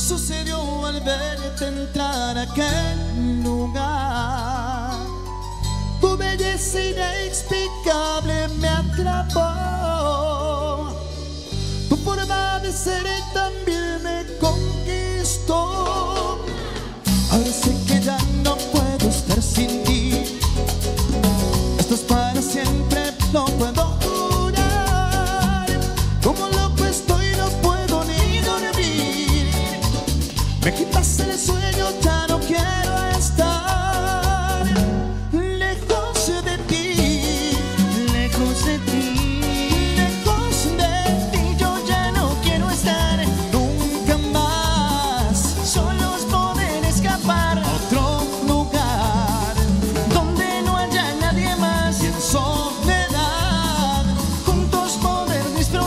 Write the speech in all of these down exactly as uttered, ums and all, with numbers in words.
sucedió al verte entrar a aquel lugar. Tu belleza inexplicable me atrapó. Tu forma de ser también me conquistó. Ahora sé que ya no puedo estar sin ti. Esto es para siempre, no puedo durar. Como loco estoy, no puedo ni dormir. Me quitas el sueño, ya no quiero estar lejos de ti, lejos de ti, lejos de ti. Yo ya no quiero estar nunca más. Solos poder escapar a otro lugar donde no haya nadie más y en soledad juntos poder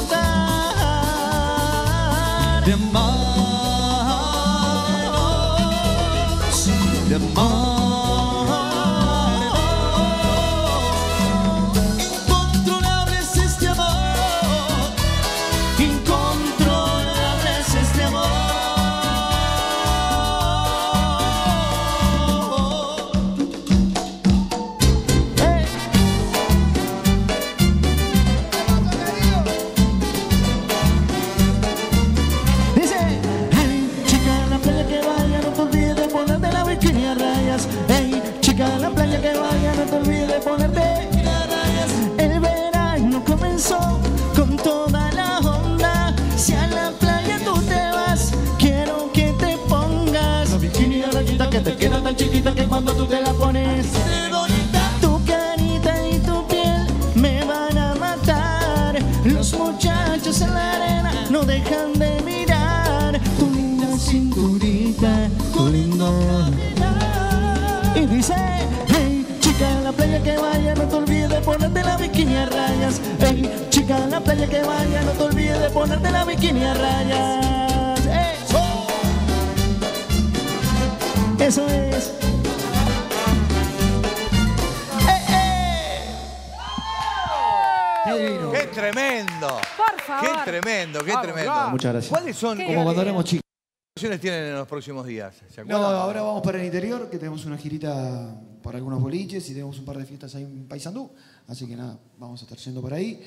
disfrutar de amarnos, de amarnos. Incontrolable es este amor, incontrolable es este amor. Hey. Dice, hey, chica en la playa que vaya, no te olvides de ponerte la bikini a rayas. Hey, chica en la playa que vaya, no te olvides de ponerte a rayas. El verano comenzó con toda la onda. Si a la playa tú te vas, quiero que te pongas la bikini a rayita que te queda tan chiquita que cuando tú te la pones, tu carita y tu piel me van a matar. Los muchachos en la arena no dejan de mirar tu linda cinturita, tu lindo. Y dice, hey, chica en la playa que vaya, no te olvides de ponerte la bikini a rayas. Hey, chica en la playa que vaya, no te olvides de ponerte la bikini a rayas. Eso, eso es. ¡Eh, eh! Qué divino. ¡Qué tremendo! Por favor. ¡Qué tremendo, qué Vamos, tremendo! vamos. Muchas gracias. ¿Cuáles son? Qué ¿Cómo Como cuando éramos chicos. canciones tienen en los próximos días? ¿Se No, acuerdan? ahora vamos para el interior, que tenemos una girita por algunos boliches y tenemos un par de fiestas ahí en Paysandú. Así que nada, vamos a estar yendo por ahí.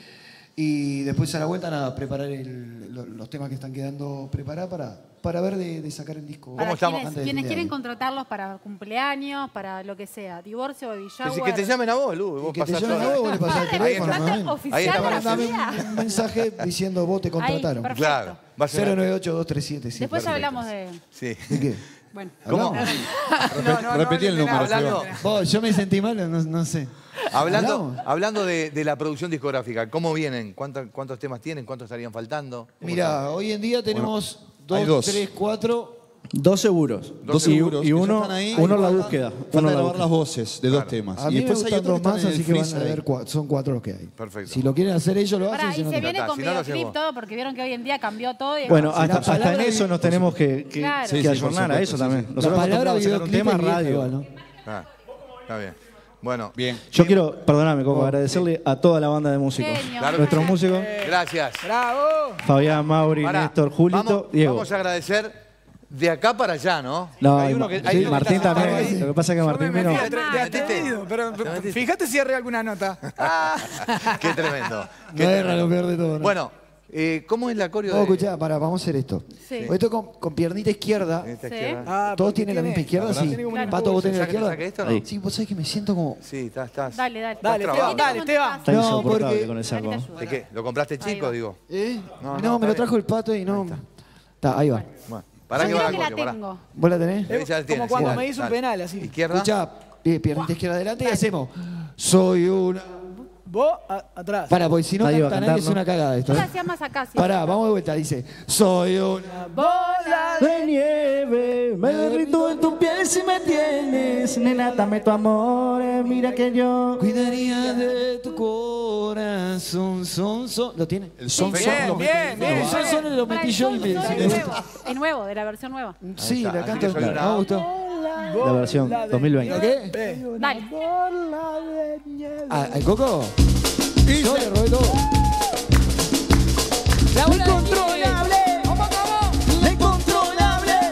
Y después a la vuelta, nada, preparar el- lo- los temas que están quedando preparados para, para ver de, de sacar el disco. Para estamos? quienes, Antes de quienes fin de quieren año. contratarlos para cumpleaños, para lo que sea, divorcio, baby Que, shower. que te llamen a vos, Lu. Y Vos que te pasás llamen a todo. vos, vos le pasás el Ah, teléfono. ¿contrata también. oficial Ahí está, para Mandame Sofía? un mensaje diciendo vos te contrataron. Ahí, perfecto. Claro. Va a ser- cero nueve ocho dos tres siete. Sí, Después perfecto. hablamos de... Sí. ¿De qué? Bueno. ¿Cómo? ¿Hablamos? Repetí el número. Hablando, Esteban. Vos, yo me sentí mal, no, no sé. hablando, ¿Hablamos? hablando de, de la producción discográfica, ¿cómo vienen? ¿Cuántos, cuántos temas tienen? ¿Cuántos estarían faltando? ¿Cómo Mira, hoy en día tenemos hay dos, dos. tres, cuatro. Dos seguros. Dos y, seguros y que uno, ya están ahí. uno la Falta- búsqueda. falta Uno la grabar búsqueda. las voces de dos temas. A mí me gustan dos que más, están en así el que van a freezer ver ahí. cuatro, son cuatro los que hay. Perfecto. Si lo quieren hacer ellos, lo Pará, hacen. y si no, se no. viene está, con si no lo videoclip hacemos. todo, porque vieron que hoy en día cambió todo. Y Bueno, Si la hasta, hasta palabra en eso vi- nos tenemos que, que, Claro. que Sí, sí, ayornar por a supuesto, eso sí, también. sí. La Nosotros palabra acostumbramos a sacar un videoclip tema es vieja radio. igual, ¿no? Ah, está bien. Bueno, Bien. Yo quiero, perdóname, Coco, agradecerle a toda la banda de músicos. Genio. Claro que Nuestros sí. músicos, gracias. ¡Bravo! Fabián, Mauri, Pará, Néstor, Julito, vamos, Diego. Vamos a agradecer de acá para allá, ¿no? No, Hay y uno Ma- que- sí, hay uno que Martín está también. ahí. Lo que pasa es que Yo Martín me vino. metí de, de ¿Te metiste? atrevido, pero ¿Te metiste? fíjate si arre alguna nota. Qué tremendo. Qué No erra tremendo. lo peor de todo, ¿no? Bueno, eh, ¿cómo es la coreo Vamos, de...? escuchá, pará, vamos a hacer esto. Sí. Esto con, con piernita izquierda. Esta Sí. izquierda. Ah, ¿Todos porque tienen la tiene- misma izquierda? Sí. Tiene como un ¿Pato, vos tenés la ¿Saque- izquierda? saque esto o no? Ahí. Sí, vos sabés que me siento como... Sí, está, estás... Dale, dale. Dale, trabado. Esteban, dale, Esteban. Está No, insoportable porque- con el saco. Ahorita ayudo. ¿De qué? ¿Lo compraste Ahí chico, va. digo? ¿Eh? No, No, no, me está lo trajo el pato y no... Está, ahí va. Bueno, pará Yo que va creo la que la coreo, pará. tengo. ¿Vos la tenés? Ahí ya la tienes, Como cuando sí, me dale, hizo un dale. penal, así. Izquierda. Escuchá, eh, piernita izquierda adelante y hacemos... Soy una... Vos a- atrás. Pará, porque si no Ahí va a canta cantar, nadie es ¿no? una cagada esto. Yo la ¿eh? hacía más acá. sí. Pará, vamos de vuelta. Dice... Soy una... Bola De nieve, me derrito en tu piel si me tienes. Nena, dame tu amor, eh, mira que yo. Cuidaría de tu corazón, son, son. ¿Lo tiene? El son, Sí. son. Bien, lo bien, metí. bien. El son, son lo Pará, metí el yo y son, me, son si es me nuevo. gusta. Es nuevo, de la versión nueva. Sí, está, la así canto. que soy una- Me gustó. La versión dos mil veinte. ¿Qué? Dale. Ah, ¿al Coco? Yo le robé todo. La bola incontrolable. ¿Cómo, cómo? La incontrolable.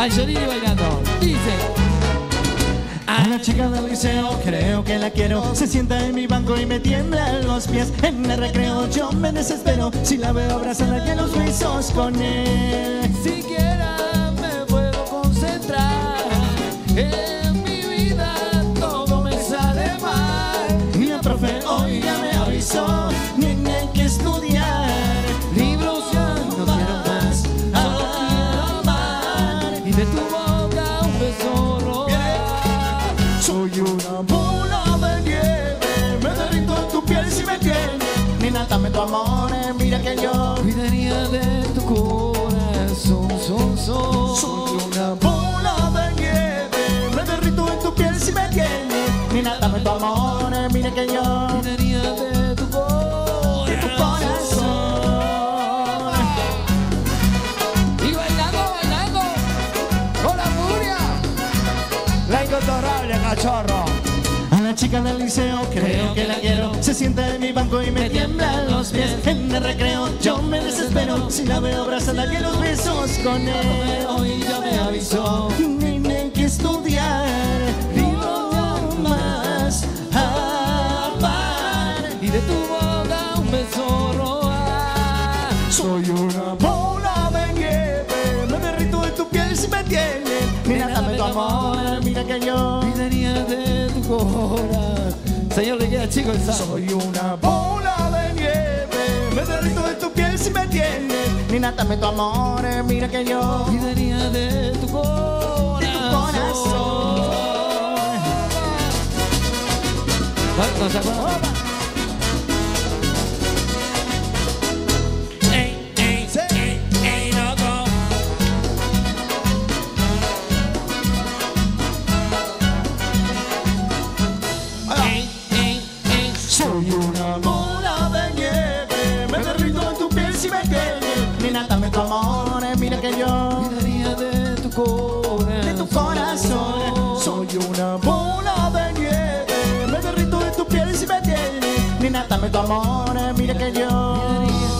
Angelini bailando. Dice. A la chica del liceo creo que la quiero. Se sienta en mi banco y me tiemblan los pies. En el recreo yo me desespero si la veo abrazada y a los besos con él. Siquiera me puedo concentrar. En mi vida todo me sale mal. Mi profe hoy ya me avisó, niña hay que estudiar. Libros ya no quiero más, solo quiero amar. Y de tu boca un beso robar. Soy una bola de nieve, me derrito en tu piel si me tienes. Nena, dame tu amor, eh, mira que yo Cuidaría de tu corazón, son, son. soy una bola de nieve, me derrito en tu piel si me tienes. Nena, dame tu amor, eh, mira que yo Cuidaría de tu corazón. de tu corazón. Y bailando, bailando, con la furia. La incontorrable, cachorro. A la chica del liceo creo que la quiero. Se sienta en mi banco y me tiemblan los pies. En el recreo yo me desespero si la veo abrazada y los besos con él. Hoy ya me avisó. Niña hay que estudiar, libro más amar. Y de tu boca un beso robar. Soy una bola de nieve, me derrito en tu piel si me tienes. Mira, dame tu amor, mira que yo Cuidaría de tu corazón. Señor, le queda chico el sapo. soy una bola de nieve, me derrito en tu piel si me tienes. Nena, dame tu amor, mira que yo Cuidaría de tu corazón. de tu corazón. ¿Nos acuerdan? Ey, ey, ey, ey, loco. Ey, ey, ey. Soy una bola de nieve, me derrito en tu piel si me tienes. Nena, dame tu amor, mira que yo Cuidaría de tu corazón. de tu corazón. Soy una bola de nieve, me derrito en tu piel si me tienes. Nena, dame tu amor, mira que yo